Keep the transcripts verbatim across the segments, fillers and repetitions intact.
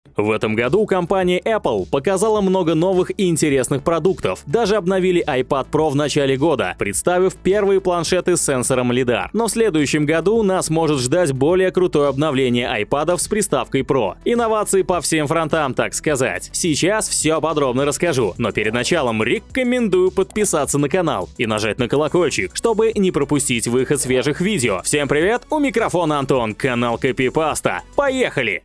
В этом году компания Apple показала много новых и интересных продуктов. Даже обновили iPad Pro в начале года, представив первые планшеты с сенсором лидар. Но в следующем году нас может ждать более крутое обновление iPad'ов с приставкой Pro. Инновации по всем фронтам, так сказать. Сейчас все подробно расскажу, но перед началом рекомендую подписаться на канал и нажать на колокольчик, чтобы не пропустить выход свежих видео. Всем привет, у микрофона Антон, канал Копипаста. Поехали!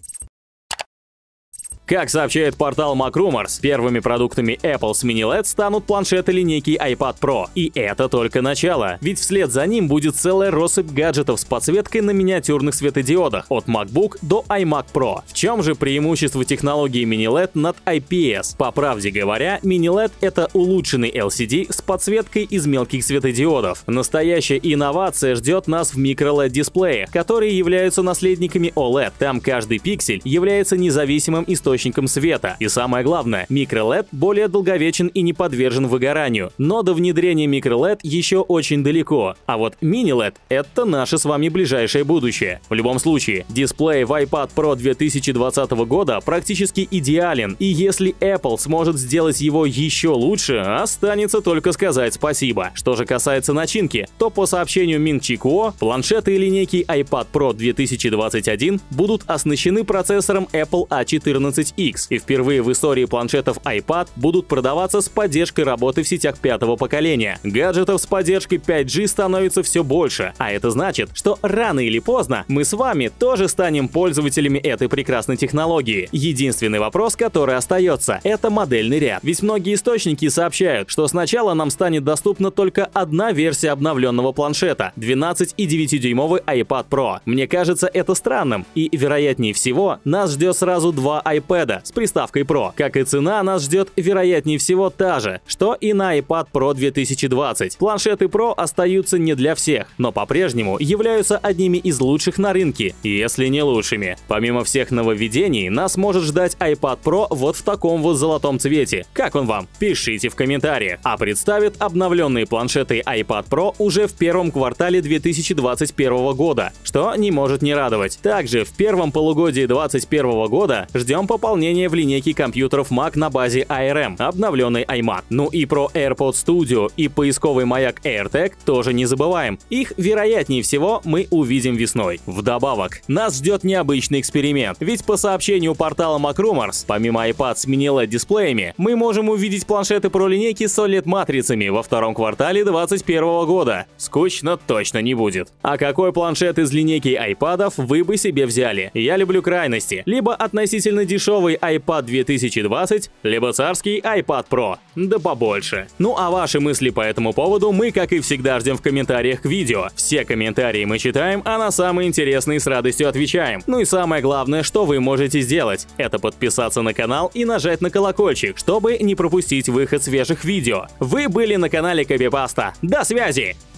Как сообщает портал MacRumors, первыми продуктами Apple с Mini эл и ди станут планшеты линейки iPad Pro. И это только начало, ведь вслед за ним будет целая россыпь гаджетов с подсветкой на миниатюрных светодиодах от MacBook до iMac Pro. В чем же преимущество технологии Mini эл и ди над ай пи эс? По правде говоря, Mini эл и ди — это улучшенный эл си ди с подсветкой из мелких светодиодов. Настоящая инновация ждет нас в микро эл и ди-дисплеях, которые являются наследниками о лед. Там каждый пиксель является независимым источником света. И самое главное, микро эл и ди более долговечен и не подвержен выгоранию. Но до внедрения микро эл и ди еще очень далеко. А вот Mini эл и ди — это наше с вами ближайшее будущее. В любом случае, дисплей в iPad Pro две тысячи двадцатого года практически идеален. И если Apple сможет сделать его еще лучше, останется только сказать спасибо. Что же касается начинки, то по сообщению Мин Чи Куо, планшеты и линейки iPad Pro две тысячи двадцать один будут оснащены процессором Apple а четырнадцать икс, и впервые в истории планшетов iPad будут продаваться с поддержкой работы в сетях пятого поколения. Гаджетов с поддержкой пять джи становится все больше, а это значит, что рано или поздно мы с вами тоже станем пользователями этой прекрасной технологии. Единственный вопрос, который остается, это модельный ряд. Ведь многие источники сообщают, что сначала нам станет доступна только одна версия обновленного планшета — двенадцать и девять дюймовый iPad Pro. Мне кажется это странным, и вероятнее всего нас ждет сразу два iPad с приставкой Pro. Как и цена, нас ждет вероятнее всего та же, что и на iPad Pro две тысячи двадцать. Планшеты Pro остаются не для всех, но по-прежнему являются одними из лучших на рынке, если не лучшими. Помимо всех нововведений, нас может ждать iPad Pro вот в таком вот золотом цвете. Как он вам? Пишите в комментариях. А представит обновленные планшеты iPad Pro уже в первом квартале две тысячи двадцать первого года, что не может не радовать. Также в первом полугодии две тысячи двадцать первого года ждем пополнение в линейке компьютеров Mac на базе эй ар эм, обновленный iMac. Ну и про AirPods Studio и поисковый маяк AirTag тоже не забываем. Их, вероятнее всего, мы увидим весной. Вдобавок, нас ждет необычный эксперимент, ведь по сообщению портала MacRumors, помимо iPad с Mini эл и ди-дисплеями, мы можем увидеть планшеты Pro линейки с о лед-матрицами во втором квартале две тысячи двадцать первого года. Скучно точно не будет. А какой планшет из линейки iPad'ов вы бы себе взяли? Я люблю крайности. Либо относительно дешевый iPad две тысячи двадцать, либо царский iPad Pro. Да побольше. Ну а ваши мысли по этому поводу мы, как и всегда, ждем в комментариях к видео. Все комментарии мы читаем, а на самые интересные с радостью отвечаем. Ну и самое главное, что вы можете сделать, это подписаться на канал и нажать на колокольчик, чтобы не пропустить выход свежих видео. Вы были на канале Копипаста. До связи!